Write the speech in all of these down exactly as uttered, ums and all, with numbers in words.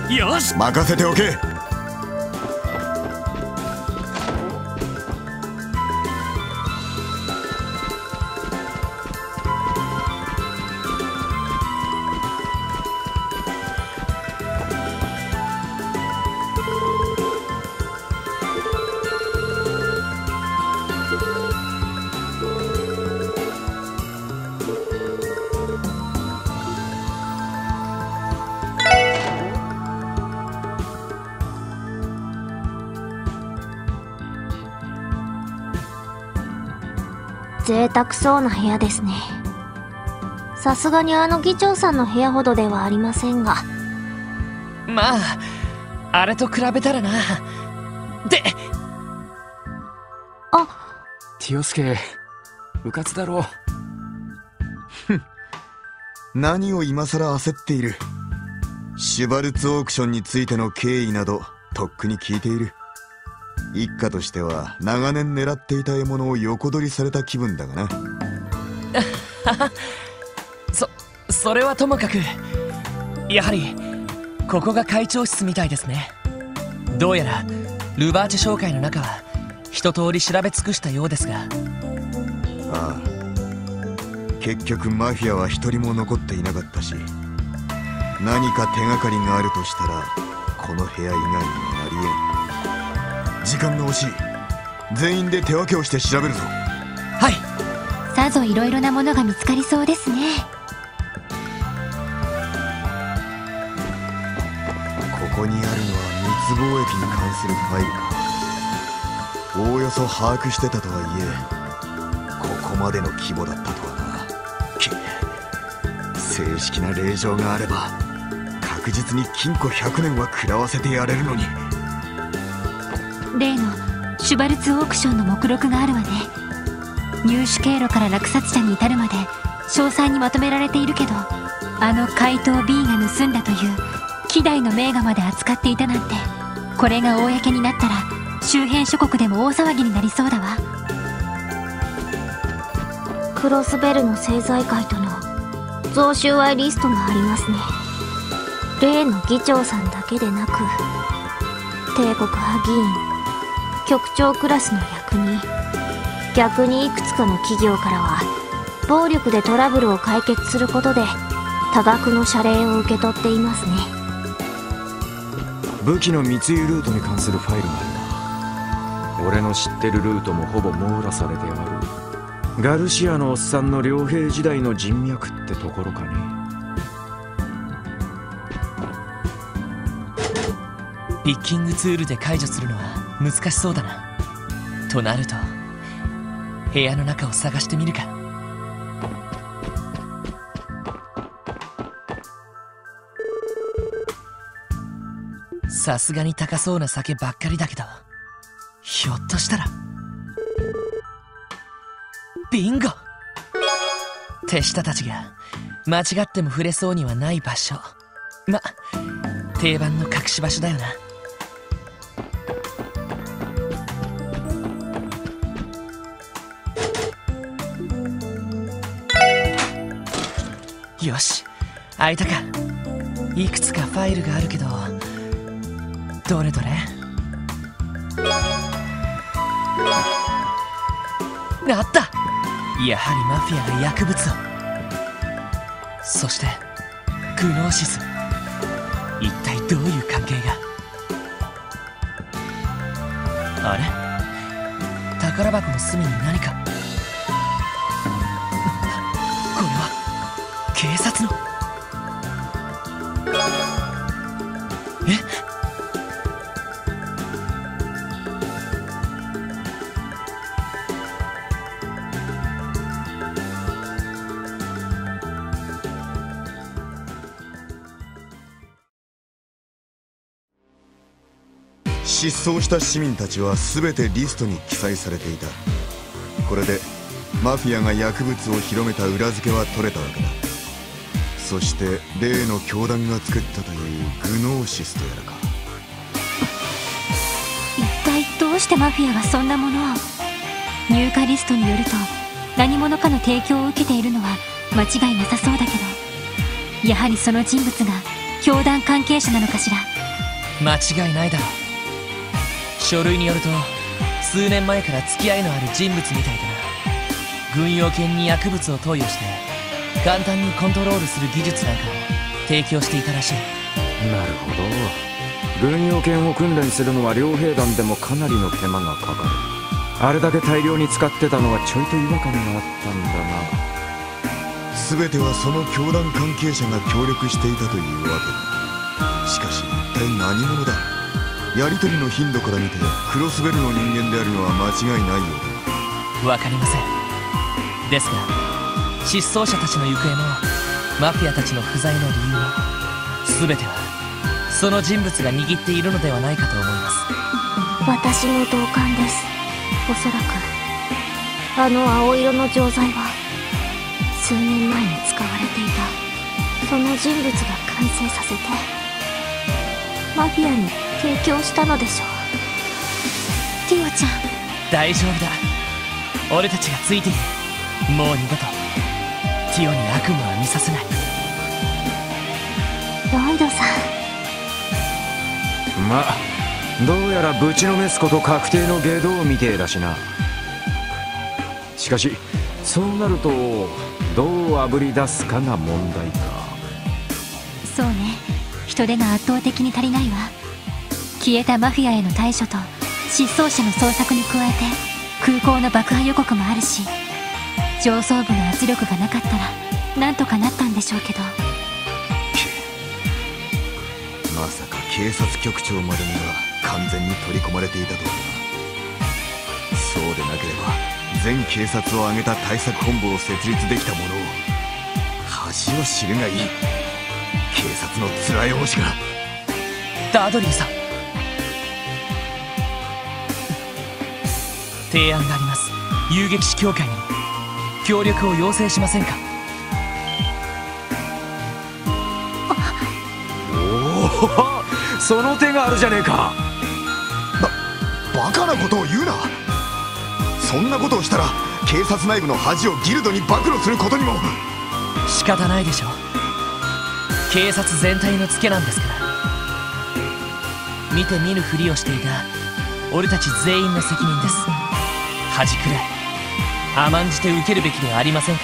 よし、 任せておけ。 贅沢そうな部屋ですね。さすがにあの議長さんの部屋ほどではありませんが。 まああれと比べたらな。で、 あ、 ティオスケ、うかつだろ。 ふん、何を今さら焦っている。シュバルツオークションについての経緯などとっくに聞いている。一家としては長年狙っていた獲物を横取りされた気分だがな。 そそれはともかく、やはりここが会長室みたいですね。どうやらルバーチェ商会の中は一通り調べ尽くしたようですが。 ああ、結局マフィアは一人も残っていなかったし、何か手がかりがあるとしたらこの部屋以外にはありえん。時間が惜しい。全員で手分けをして調べるぞ。 はい。 さぞいろいろなものが見つかりそうですね。 ここにあるのは密貿易に関するファイルか。おおよそ把握してたとはいえ、ここまでの規模だったとはな。け正式な令状があれば確実に禁錮ひゃくねんは食らわせてやれるのに。 例のシュバルツオークションの目録があるわね。入手経路から落札者に至るまで詳細にまとめられているけど、あの怪盗 B が盗んだという希代の名画まで扱っていたなんて、これが公になったら周辺諸国でも大騒ぎになりそうだわ。 クロスベルの政財界との贈収賄リストがありますね。例の議長さんだけでなく、帝国派議員、局長クラスの役人、逆にいくつかの企業からは暴力でトラブルを解決することで多額の謝礼を受け取っていますね。 武器の密輸ルートに関するファイルがあるな。俺の知ってるルートもほぼ網羅されてある。ガルシアのおっさんの傭兵時代の人脈ってところかね。 ピッキングツールで解除するのは難しそうだな。となると部屋の中を探してみるか。さすがに高そうな酒ばっかりだけど、ひょっとしたら。ビンゴ。手下たちが間違っても触れそうにはない場所。ま、定番の隠し場所だよな。よし、開いたか。いくつかファイルがあるけど、どれどれ。あった。やはりマフィアが薬物を。そしてグノーシス。一体どういう関係が。あれ、宝箱の隅に何か。これは警察の。え？ 失踪した市民たちは全てリストに記載されていた。これでマフィアが薬物を広めた裏付けは取れたわけだ。そして例の教団が作ったというグノーシスとやらか。 一体どうしてマフィアがそんなものを。入荷リストによると何者かの提供を受けているのは間違いなさそうだけど、やはりその人物が教団関係者なのかしら。 間違いないだろう。書類によると数年前から付き合いのある人物みたいだな。軍用犬に薬物を投与して簡単にコントロールする技術なんかを提供していたらしい。 なるほど。軍用犬を訓練するのは両兵団でもかなりの手間がかかる。あれだけ大量に使ってたのはちょいと違和感があったんだな。 全てはその教団関係者が協力していたというわけだ。しかし一体何者だ。やり取りの頻度から見てクロスベルの人間であるのは間違いないようだ。 わかりません。ですが失踪者たちの行方もマフィアたちの不在の理由も全てはその人物が握っているのではないかと思います。 私も同感です。おそらくあの青色の錠剤は数年前に使われていたその人物が完成させてマフィアに提供したのでしょう。 ティオちゃん、 大丈夫だ。俺たちがついている。もう二度とティオに悪夢は見させない。 ロイドさん、まあどうやらぶちのめすこと確定の外道みてえだしな。しかしそうなるとどうあぶり出すかが問題か。 そうね、人手が圧倒的に足りないわ。消えたマフィアへの対処と失踪者の捜索に加えて空港の爆破予告もあるし、上層部の圧力がなかったらなんとかなったんでしょうけど。 まさか警察局長までには完全に取り込まれていたとはな。そうでなければ全警察を挙げた対策本部を設立できたものを恥を知るがいい。警察の面汚しが。 ダドリーさん、提案があります。遊撃士協会に協力を要請しませんか。 おお、その手があるじゃねえか。 ばバカなことを言うな。そんなことをしたら警察内部の恥をギルドに暴露することにも。 仕方ないでしょう。警察全体のツケなんですから。見て見ぬふりをしていた俺たち全員の責任です。恥くらい甘んじて受けるべきではありませんか。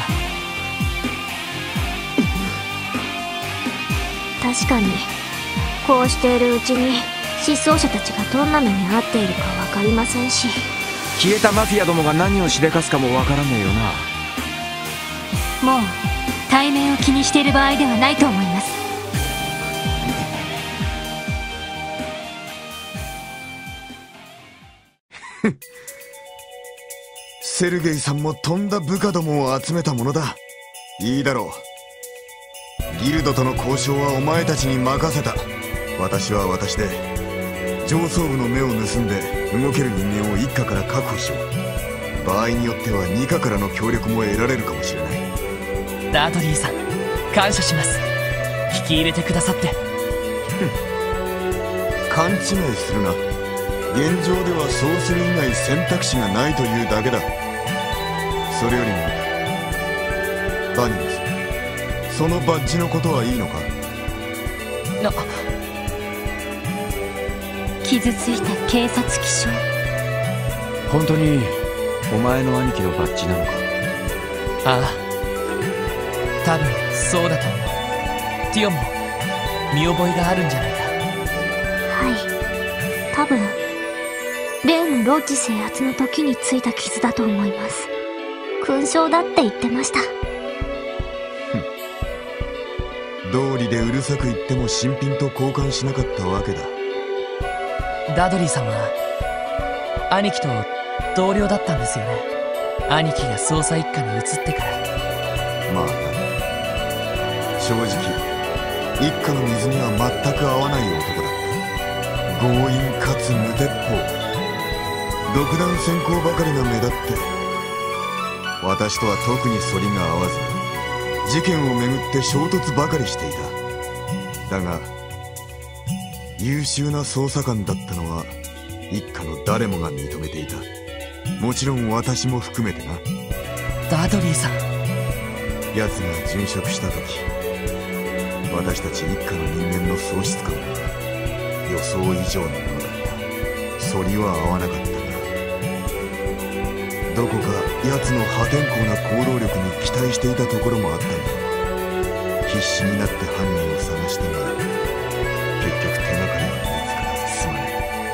確かにこうしているうちに失踪者たちがどんな目に遭っているか分かりませんし、 消えたマフィアどもが何をしでかすかもわからねえよな。 もう対面を気にしている場合ではないと思います。 セルゲイさんもとんだ部下どもを集めたものだ。いいだろう。ギルドとの交渉はお前たちに任せた。私は私で上層部の目を盗んで動ける人間を一課から確保しよう。場合によっては二課からの協力も得られるかもしれない。 ダートリーさん、感謝します。引き入れてくださって。 勘違いするな。現状ではそうする以外選択肢がないというだけだ。それよりもバニーズ、そのバッジのことはいいのか。 な傷ついた警察記章。 本当にお前の兄貴のバッジなのか。 ああ、多分そうだと思う。ティオンも見覚えがあるんじゃないか。 はい、多分例のロッジ制圧の時についた傷だと思います。勲章だって言ってました。 道理でうるさく言っても新品と交換しなかったわけだ。 ダドリーさんは兄貴と同僚だったんですよね。兄貴が捜査一課に移ってから。 まあ正直一家の水には全く合わない男だった。強引かつ無鉄砲、独断専行ばかりが目立って、私とは特に反りが合わず事件をめぐって衝突ばかりしていた。だが優秀な捜査官だったのは一家の誰もが認めていた。もちろん私も含めてな。 ダドリーさん、 奴が殉職した時、私たち一家の人間の喪失感は予想以上のものだった。反りは合わなかったが、どこか奴の破天荒な行動力に期待していたところもあったんだろう。必死になって犯人を探したが、結局手がかりは見つからずすまない。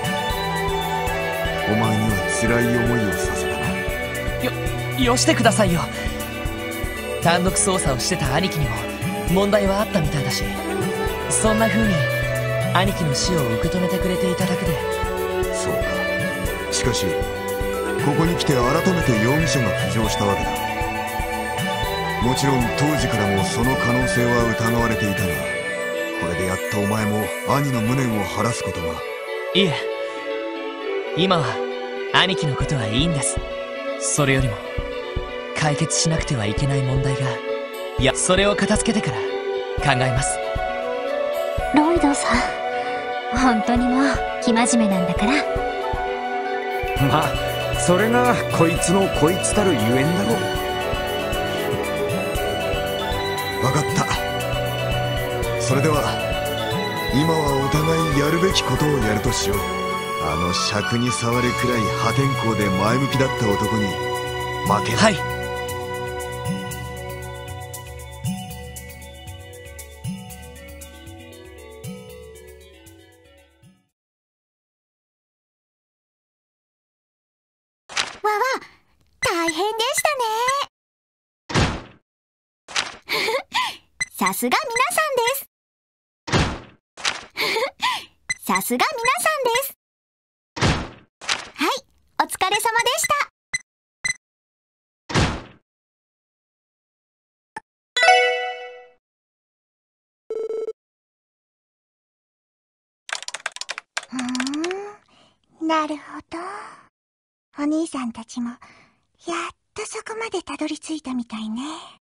お前には辛い思いをさせたな。 よ、よしてくださいよ。単独捜査をしてた兄貴にも問題はあったみたいだし、そんな風に兄貴の死を受け止めてくれていただけで。 そうか。しかしここに来て改めて容疑者が浮上したわけだ。もちろん当時からもその可能性は疑われていたが、これでやっとお前も兄の無念を晴らすことが。 いえ、今は兄貴のことはいいんです。それよりも解決しなくてはいけない問題が、いや、それを片付けてから考えます。 ロイドさん、本当にもう生真面目なんだから。 まあそれがこいつのこいつたるゆえんだろう。 分かった。それでは今はお互いやるべきことをやるとしよう。あの尺に触るくらい破天荒で前向きだった男に負けない。はい。 わわ、大変でしたね。さすが皆さんです。さすが皆さんです。はい、お疲れ様でした。ふーん、なるほど。お兄さんたちもやっとそこまでたどり着いたみたいね。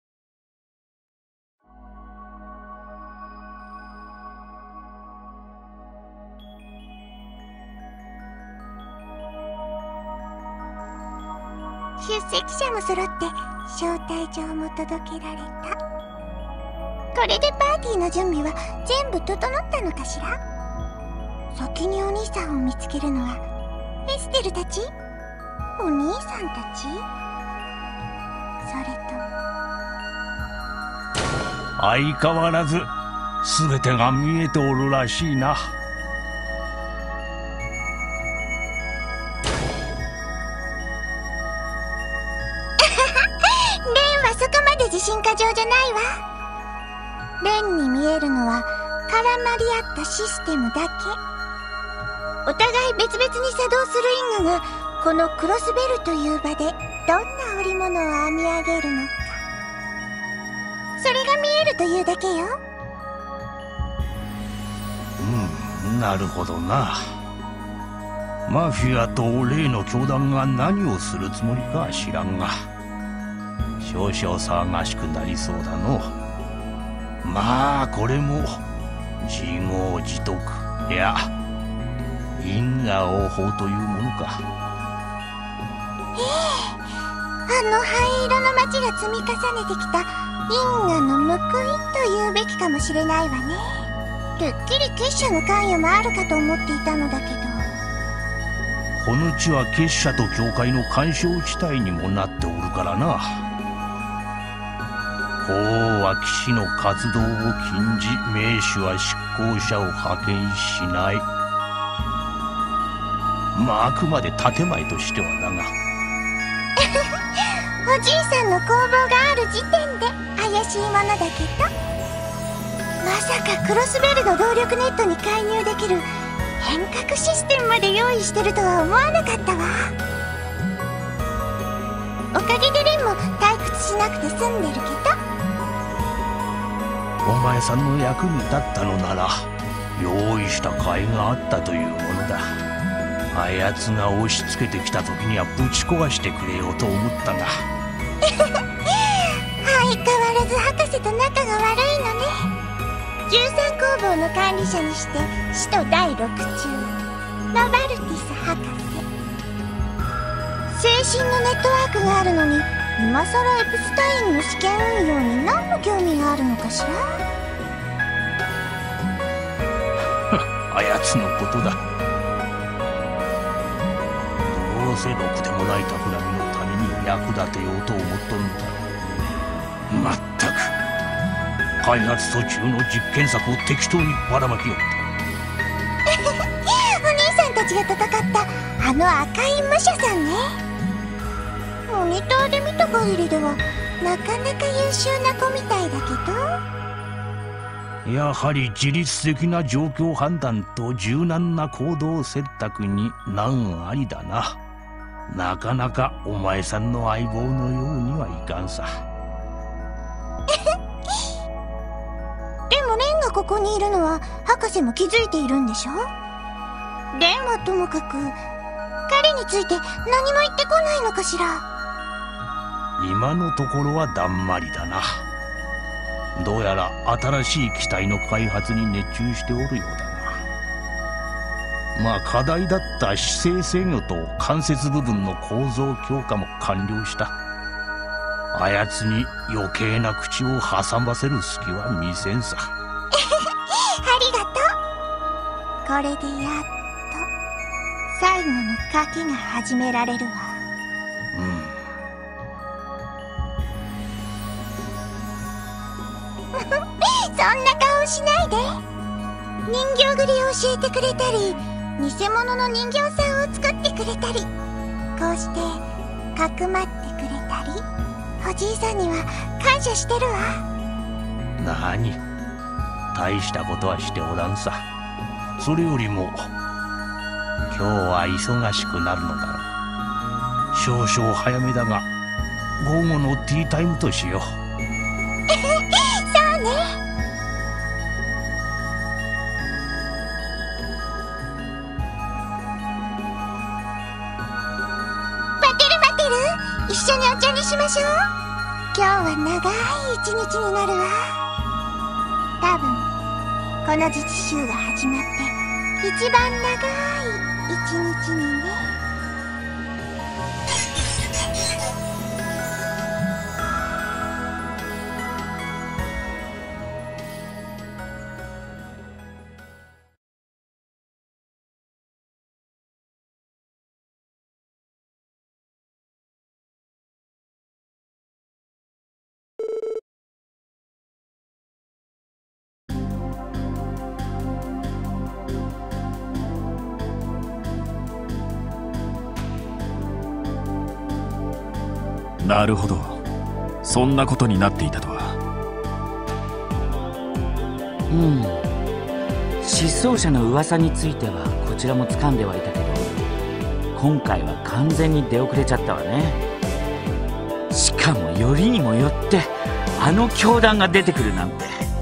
出席者も揃って招待状も届けられた。これでパーティーの準備は全部整ったのかしら。先にお兄さんを見つけるのはエステルたち？お兄さんたち？それとも相変わらず全てが見えておるらしいな。 自信過剰じゃないわ。レンに見えるのは絡まり合ったシステムだけ。お互い別々に作動する因果がこのクロスベルという場でどんな織物を編み上げるのか、それが見えるというだけよ。 うん、なるほどな。マフィアと例の教団が何をするつもりかは知らんが、少々騒がしくなりそうだの。まあこれも自業自得、いや因果応報というものか。 ええ、あの灰色の町が積み重ねてきた因果の報いというべきかもしれないわね。てっきり結社の関与もあるかと思っていたのだけど。 この地は結社と教会の干渉地帯にもなっておるからな。法は騎士の活動を禁じ、名手は執行者を派遣しない。まああくまで建前としてはだがおじいさんの工房がある時点で怪しいものだけど、まさかクロスベルの動力ネットに介入できる変革システムまで用意してるとは思わなかったわ。おかげでレンも退屈しなくて済んでるけど。 お前さんの役に立ったのなら用意した甲斐があったというものだ。あやつが押し付けてきた時にはぶち壊してくれようと思ったが相変わらず博士と仲が悪いのね。じゅうさん工房の管理者にして使徒だいろく中ノバルティス博士。精神のネットワークがあるのに今さらエプスタインの試験運用に何の興味があるのかしら。 あややつのことだ。どうせろくでもない企みのために役立てようと思っとるんだ。まったく開発途中の実験作を適当にばらまきよった。 お兄さんたちが戦ったあの赤い武者さんね。モニターで見た限りではなかなか優秀な子みたいだけど。 やはり自律的な状況判断と柔軟な行動選択に難ありだな。なかなかお前さんの相棒のようにはいかんさ。 でもレンがここにいるのは博士も気づいているんでしょ。レンはともかく彼について何も言ってこないのかしら。 今のところはだんまりだな。どうやら新しい機体の開発に熱中しておるようだな。まあ課題だった姿勢制御と関節部分の構造強化も完了した。あやつに余計な口を挟ませる隙は見せんさ。 ありがとう。これでやっと最後の賭けが始められるわ。 うん。 そんな顔しないで。人形繰りを教えてくれたり、偽物の人形さんを作ってくれたり、こうしてかくまってくれたり、おじいさんには感謝してるわ。 なに、大したことはしておらんさ。それよりも今日は忙しくなるのだろう。少々早めだが午後のティータイムとしよう。 そうね。一緒にお茶にしましょう。今日は長い一日になるわ。多分この実習が始まって一番長い一日にね。 なるほど、そんなことになっていたとは。 うん、失踪者の噂についてはこちらも掴んではいたけど、今回は完全に出遅れちゃったわね。しかもよりにもよってあの教団が出てくるなんて。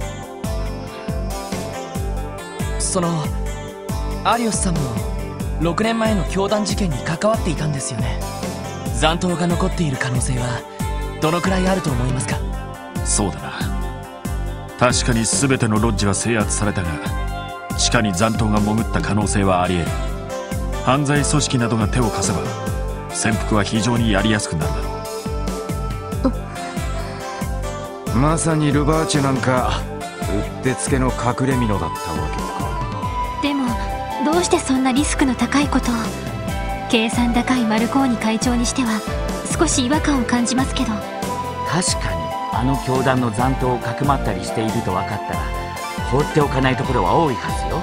そのアリオスさんもろくねんまえの教団事件に関わっていたんですよね。残党が残っている可能性はどのくらいあると思いますか？ そうだな。確かに全てのロッジは制圧されたが、地下に残党が潜った可能性はあり得る。犯罪組織などが手を貸せば潜伏は非常にやりやすくなるだろう。まさにルバーチェなんかうってつけの隠れ蓑だったわけか。 でもどうしてそんなリスクの高いことを。計算高いマルコーニ会長にしては少し違和感を感じますけど。 確かにあの教団の残党をかくまったりしていると分かったら放っておかないところは多いはずよ。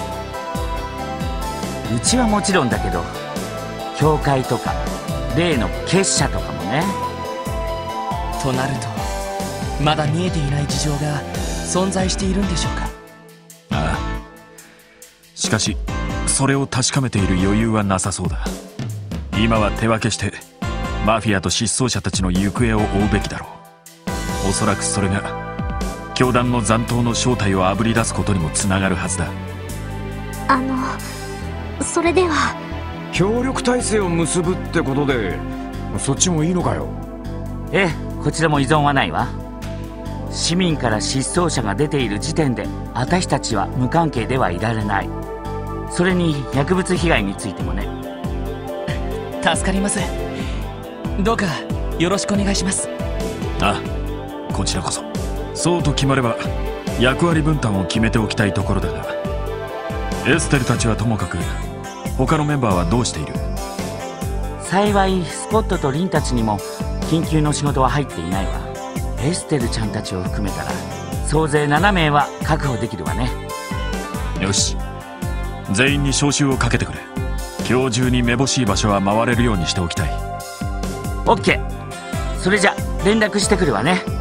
うちはもちろんだけど教会とか例の結社とかもね。 となるとまだ見えていない事情が存在しているんでしょうか。 ああ、しかしそれを確かめている余裕はなさそうだ。今は手分けしてマフィアと失踪者たちの行方を追うべきだろう。おそらくそれが教団の残党の正体をあぶり出すことにもつながるはずだ。 あのそれでは協力体制を結ぶってことでそっちもいいのかよ。 ええ、こちらも依存はないわ。市民から失踪者が出ている時点で私たちは無関係ではいられない。それに薬物被害についてもね。 助かります。どうかよろしくお願いします。 ああ、こちらこそ。そうと決まれば役割分担を決めておきたいところだが。 エステルたちはともかく他のメンバーはどうしている？ 幸いスポットとリンたちにも緊急の仕事は入っていないわ。エステルちゃんたちを含めたら総勢ななめいは確保できるわね。 よし、全員に招集をかけてくれ。今日中にめぼしい場所は回れるようにしておきたい。 オッケー。それじゃ連絡してくるわね。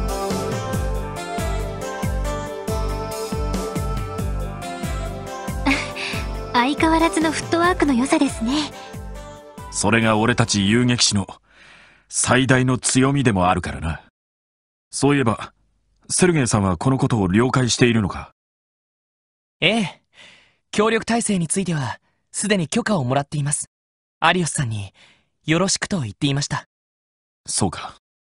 相変わらずのフットワークの良さですね。 それが俺たち遊撃士の最大の強みでもあるからな。そういえばセルゲイさんはこのことを了解しているのか？ ええ、協力体制についてはすでに許可をもらっています。アリオスさんによろしくと言っていました。 そうか。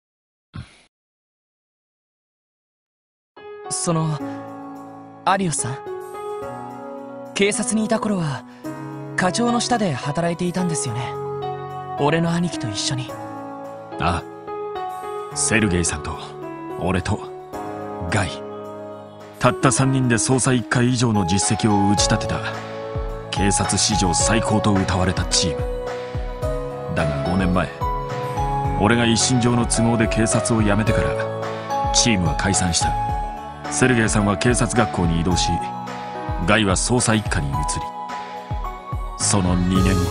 そのアリオスさん、警察にいた頃は課長の下で働いていたんですよね。俺の兄貴と一緒に。 ああ、セルゲイさんと俺とガイ、たったさんにんで捜査いっかい以上の実績を打ち立てた警察史上最高と謳われたチームだが、ごねんまえ俺が一身上の都合で警察を辞めてからチームは解散した。セルゲイさんは警察学校に移動し、ガイは捜査一課に移り、そのにねんご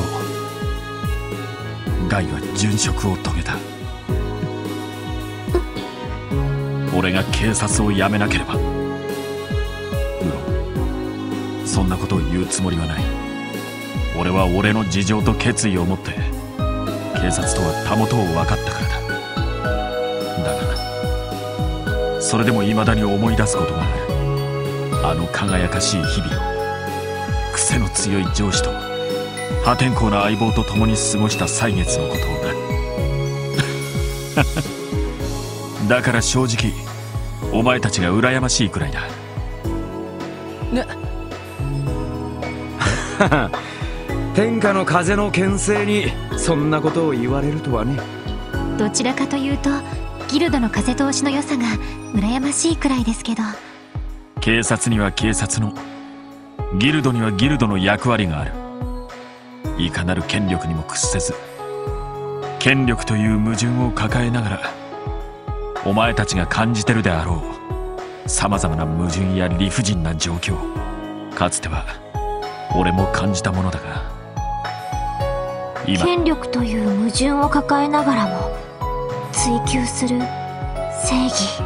ガイは殉職を遂げた。俺が警察を辞めなければ。無論そんなことを言うつもりはない。俺は俺の事情と決意を持って警察とはたもとを分かったからだ。だがそれでも未だに思い出すことがある。あの輝かしい日々を、癖の強い上司と破天荒な相棒と共に過ごした歳月のことをな。だから正直お前たちが羨ましいくらいだ。 ね天下の風の牽制にそんなことを言われるとはね。 どちらかというとギルドの風通しの良さが羨ましいくらいですけど。 警察には警察の、ギルドにはギルドの役割がある。いかなる権力にも屈せず、権力という矛盾を抱えながらお前たちが感じてるであろうさまざまな矛盾や理不尽な状況、かつては俺も感じたものだが、今権力という矛盾を抱えながらも追求する正義。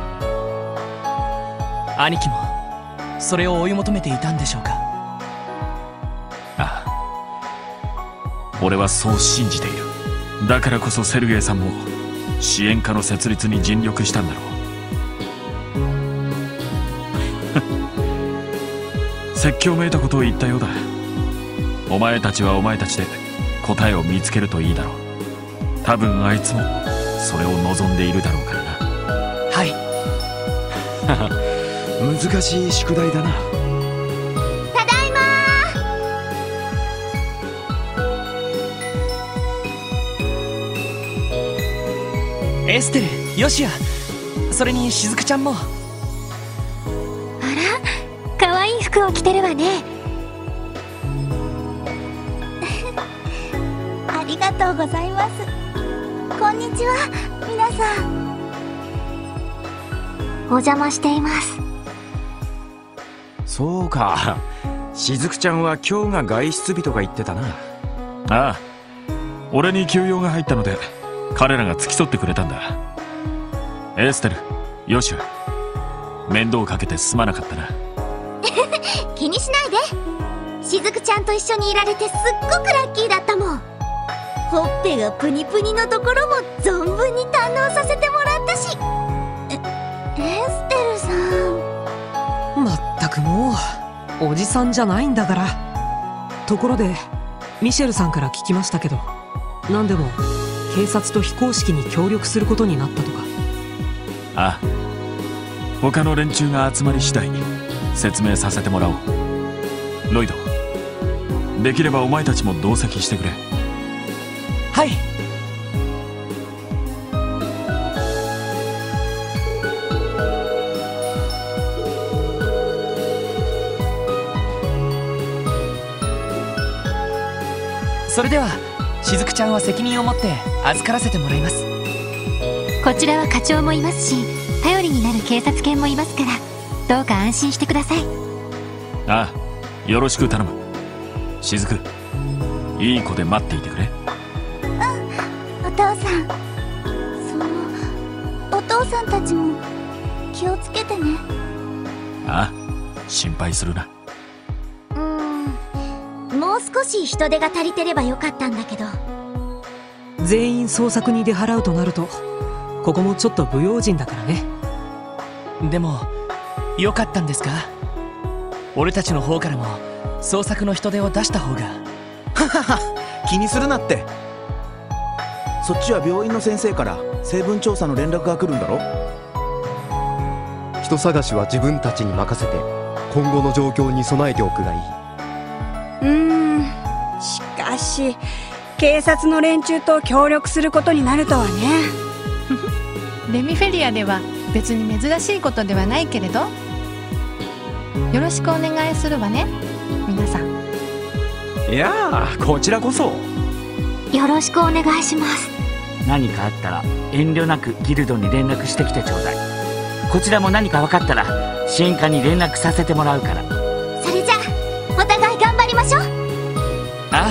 兄貴もそれを追い求めていたんでしょうか？ ああ、俺はそう信じている。だからこそセルゲイさんも支援課の設立に尽力したんだろう。説教めいたことを言ったようだ。お前たちはお前たちで答えを見つけるといいだろう。多分あいつもそれを望んでいるだろうからな。 はい。 難しい宿題だな。 ただいまー。エステル、ヨシア、それにしずくちゃんも。 あら、可愛い服を着てるわね。 ありがとうございます。こんにちは、皆さん。 お邪魔しています。 そうか、しずくちゃんは今日が外出日とか言ってたな。 ああ、俺に休養が入ったので彼らが付き添ってくれたんだ。エステル、ヨシュ、面倒をかけてすまなかったな。 気にしないで。しずくちゃんと一緒にいられてすっごくラッキーだったもん。ほっぺがプニプニのところも存分に堪能させてもらったし。えエステルさん。 まったくもうおじさんじゃないんだから。ところでミシェルさんから聞きましたけど、何でも警察と非公式に協力することになったとか。 ああ、他の連中が集まり次第説明させてもらおう。ロイド、できればお前たちも同席してくれ。 はい。 それではしずくちゃんは責任を持って預からせてもらいます。 こちらは課長もいますし、頼りになる警察犬もいますから、どうか安心してください。 ああ、よろしく頼む。しずく、いい子で待っていてくれ。 うん、お父さん。そのお父さんたちも気をつけてね。 ああ、心配するな。 うーん、もう少し人手が足りてればよかったんだけど。 全員捜索に出払うとなると、ここもちょっと不用心だからね。 でもよかったんですか？俺たちの方からも捜索の人手を出した方が。 ははは、気にするなって。そっちは病院の先生から成分調査の連絡が来るんだろ。 人探しは自分たちに任せて、今後の状況に備えておくがいい。 うーん、しかし警察の連中と協力することになるとはね。 レミフェリアでは別に珍しいことではないけれど、よろしくお願いするわね、皆さん。 いやあ、こちらこそよろしくお願いします。 何かあったら遠慮なくギルドに連絡してきてちょうだい。こちらも何か分かったら支援課に連絡させてもらうから。 それじゃあお互い頑張りましょう。 ああ。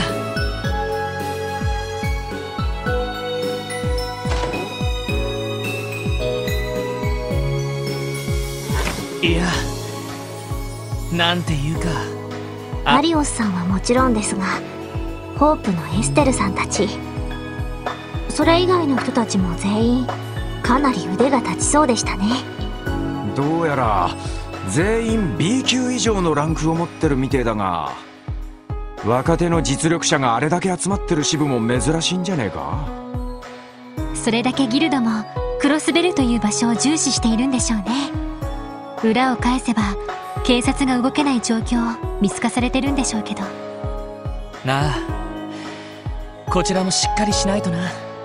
いや、なんていうか、 マリオスさんはもちろんですが、ホープのエステルさんたち、それ以外の人たちも全員かなり腕が立ちそうでしたね。 どうやら全員 ビー 級以上のランクを持ってるみてえだが、若手の実力者があれだけ集まってる支部も珍しいんじゃねえか。 それだけギルドもクロスベルという場所を重視しているんでしょうね。裏を返せば警察が動けない状況を見透かされてるんでしょうけど。 なあ、こちらもしっかりしないとな。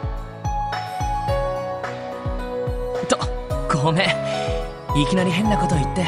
と、ごめん、いきなり変なこと言って。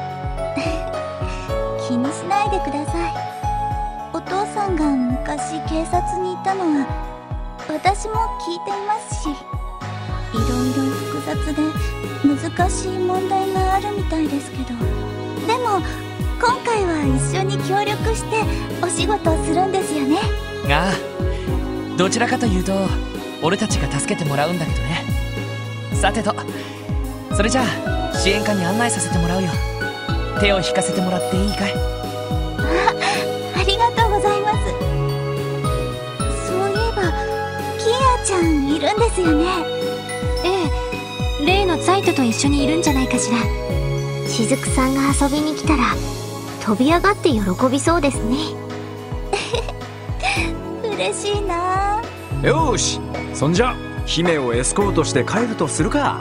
気にしないでください。お父さんが昔警察にいたのは私も聞いていますし、いろいろ複雑で難しい問題があるみたいですけど、でも今回は一緒に協力してお仕事をするんですよね。 ああ、どちらかというと俺たちが助けてもらうんだけどね。さてと、それじゃあ支援課に案内させてもらうよ。手を引かせてもらっていいかい？ あ、ありがとうございます。そういえばキアちゃんいるんですよね。 ええ、例のザイトと一緒にいるんじゃないかしら。 しずくさんが遊びに来たら飛び上がって喜びそうですね。 嬉しいな。 よーし、そんじゃ姫をエスコートして帰るとするか。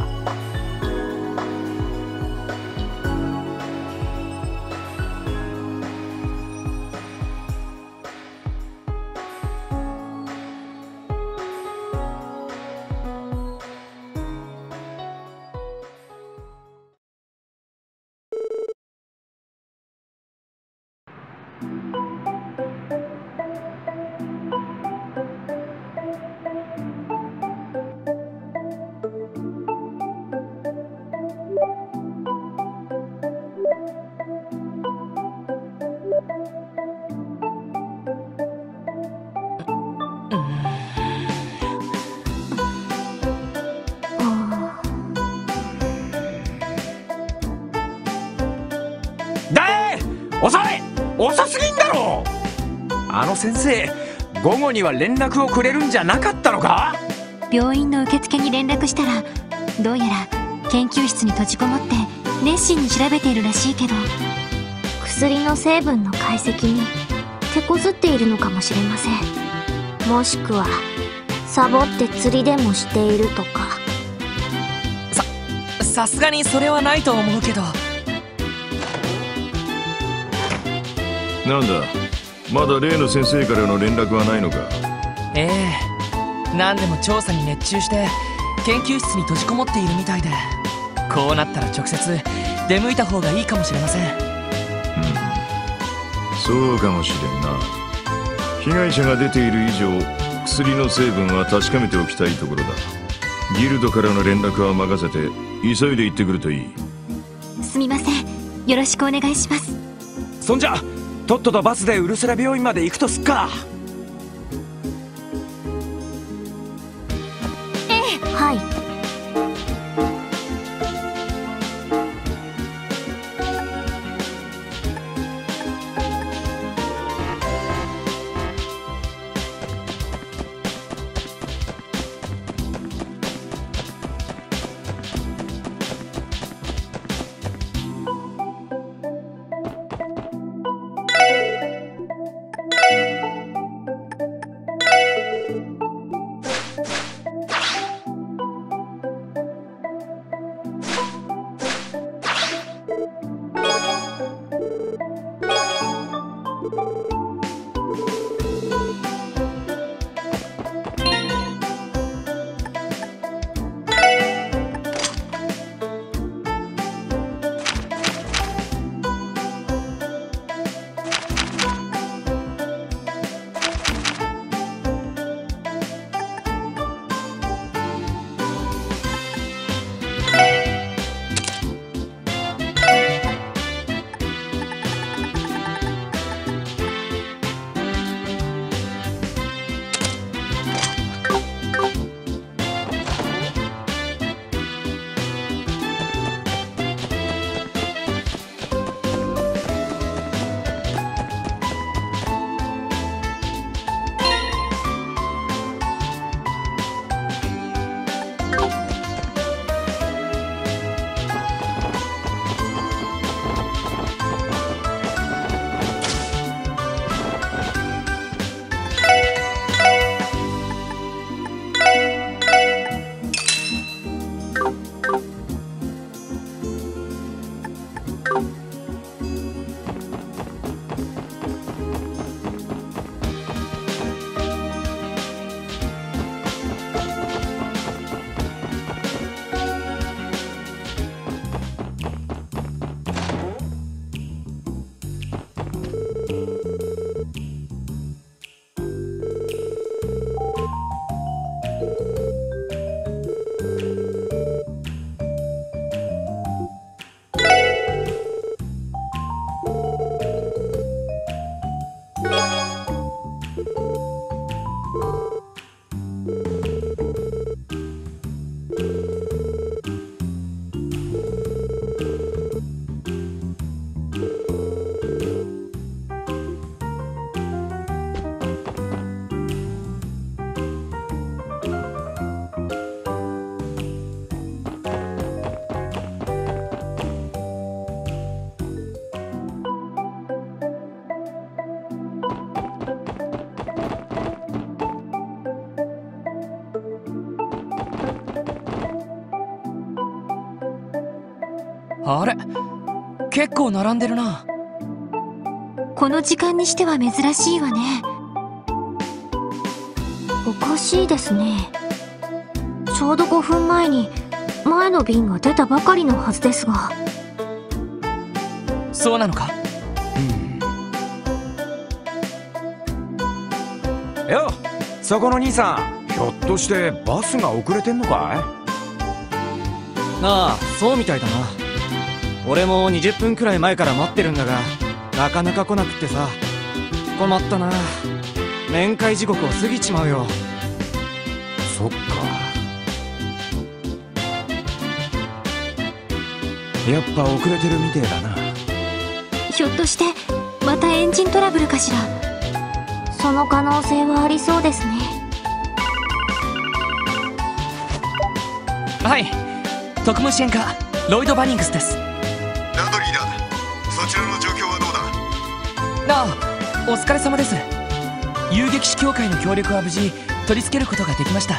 遅い！遅すぎんだろ！あの先生、午後には連絡をくれるんじゃなかったのか？ 病院の受付に連絡したら、どうやら研究室に閉じこもって熱心に調べているらしいけど、 薬の成分の解析に手こずっているのかもしれません。もしくはサボって釣りでもしているとか。 さ、さすがにそれはないと思うけど。 なんだ、まだ例の先生からの連絡はないのか？ ええ、何でも調査に熱中して研究室に閉じこもっているみたいで、こうなったら直接出向いた方がいいかもしれません。 うん、そうかもしれんな。 被害者が出ている以上、薬の成分は確かめておきたいところだ。ギルドからの連絡は任せて、急いで行ってくるといい。 すみません、よろしくお願いします。 そんじゃとっととバスでウルスラ病院まで行くとすっか。 ええ、はい。 あれ、結構並んでるな。 この時間にしては珍しいわね。 おかしいですね。ちょうどごふんまえに前の便が出たばかりのはずですが。 そうなのか？ うん、よっ、そこの兄さん、ひょっとしてバスが遅れてんのかい？ ああ、そうみたいだな。俺もにじゅっぷんくらい前から待ってるんだが、なかなか来なくってさ、困ったな。面会時刻を過ぎちまうよ。 そっか。やっぱ遅れてるみてえだな。 ひょっとしてまたエンジントラブルかしら。 その可能性はありそうですね。 はい、特務支援課ロイド・バニングスです。 ラドリーだ。そちらの状況はどうだ？ ああ、お疲れ様です。遊撃士協会の協力は無事取り付けることができました。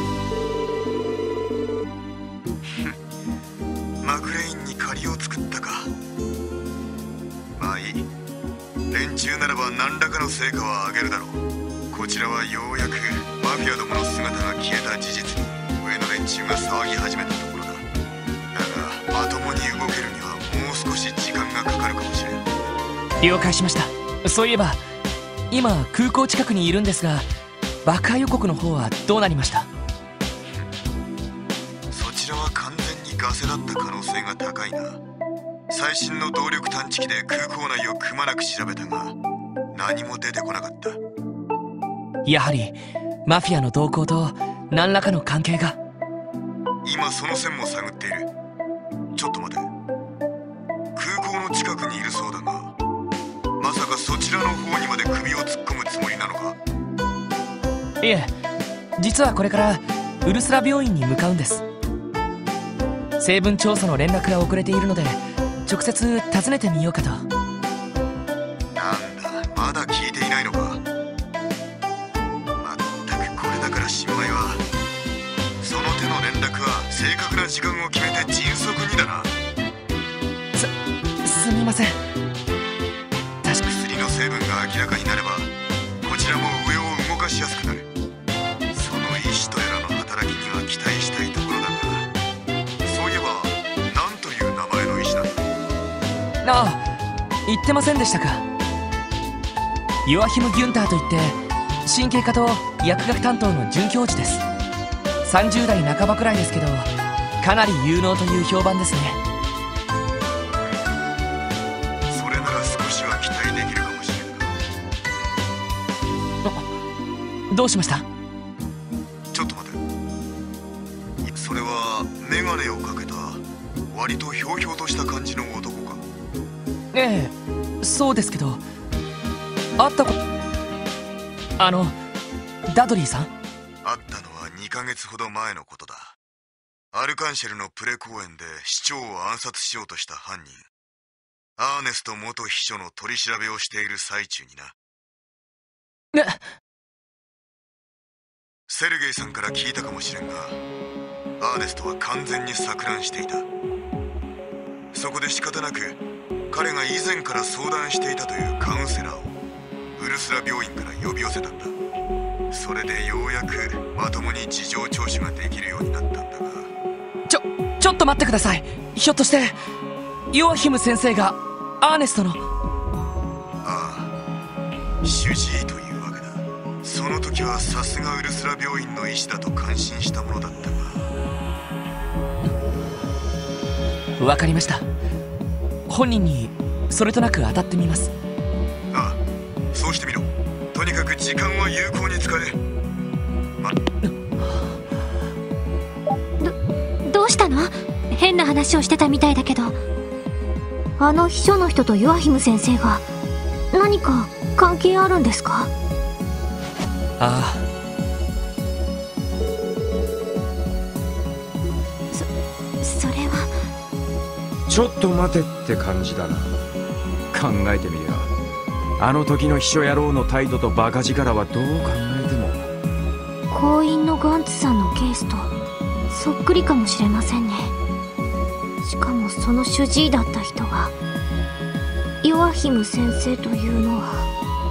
マクレインに借りを作ったか。まあいい。連中ならば何らかの成果は上げるだろう。こちらはようやくマフィアどもの姿が消えた事実に上の連中が騒ぎ始めたところだ。だがまともに動けるにはもう少し時間がかかるかもしれん。 了解しました。そういえば今空港近くにいるんですが、爆破予告の方はどうなりました？ そちらは完全にガセだった可能性が高いな。最新の動力探知機で空港内をくまなく調べたが何も出てこなかった。 やはりマフィアの動向と何らかの関係が。 今その線も探っている。ちょっと待て、空港の近くにいるそうだが、まさかそちらの方にまで首を突っ込むつもりなのか？ いえ、実はこれからウルスラ病院に向かうんです。成分調査の連絡が遅れているので直接訪ねてみようかと。 なんだ、まだ聞いていないのか。まったくこれだから新米はその手の連絡は正確な時間を決めて迅速にだな。 す、すみません。 薬の成分が明らかになればこちらも上を動かしやすくなる。その意志とやらの働きには期待したいところだが、そういえば何という名前の医師なんだ？ ああ、言ってませんでしたか。ヨアヒム・ギュンターといって神経科と薬学担当の准教授です。さんじゅう代半ばくらいですけどかなり有能という評判ですね。 それなら少しは期待できるかもしれんな。 どうしました？ ちょっと待て。それはメガネをかけた割とひょうひょうとした感じの男か？ ええ、そうですけど会ったこと。あのダドリーさん？ 会ったのはにかげつほど前のことだ。アルカンシェルのプレ公園で市長を暗殺しようとした犯人アーネスト元秘書の取り調べをしている最中にな。 ね、 セルゲイさんから聞いたかもしれんが、アーネストは完全に錯乱していた。そこで仕方なく彼が以前から相談していたというカウンセラーをウルスラ病院から呼び寄せたんだ。それでようやくまともに事情聴取ができるようになったんだが。 ちょ、ちょっと待ってください。ひょっとしてヨアヒム先生がアーネストの？ ああ、主治医というわけだ。その時はさすがウルスラ病院の医師だと感心したものだったが。 わかりました。本人にそれとなく当たってみます。 ああ、そうしてみろ。とにかく時間は有効に使え。ま、 ど、どうしたの？変な話をしてたみたいだけど。あの秘書の人とヨアヒム先生が何か関係あるんですか？ ああ、 そ、それは。 ちょっと待てって感じだな。考えてみりゃあの時の秘書野郎の態度とバカ力はどう考えても行員のガンツさんのケースとそっくりかもしれませんね。しかもその主治医だった人がヨアヒム先生というのは。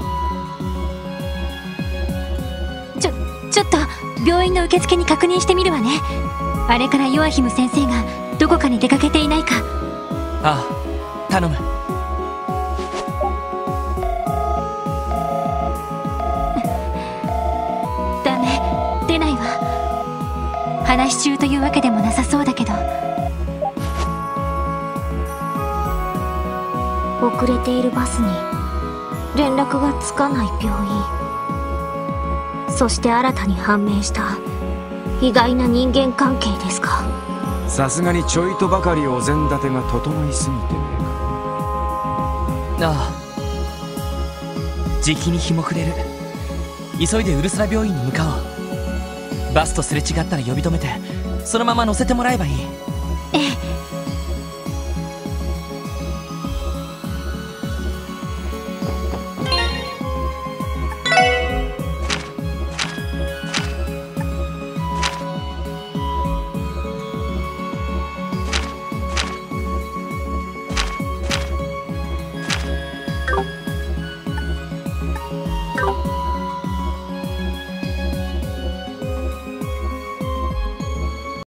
ちょ、ちょっと病院の受付に確認してみるわね。あれからヨアヒム先生がどこかに出かけていないか。 ああ、頼む。 ダメ、出ないわ。話し中というわけでもなさそうだけど。 遅れているバスに連絡がつかない病院、そして新たに判明した意外な人間関係ですか。 さすがにちょいとばかりお膳立てが整いすぎてねえか。 ああ、じきに日も暮れる。急いでウルスラ病院に向かおう。バスとすれ違ったら呼び止めてそのまま乗せてもらえばいい。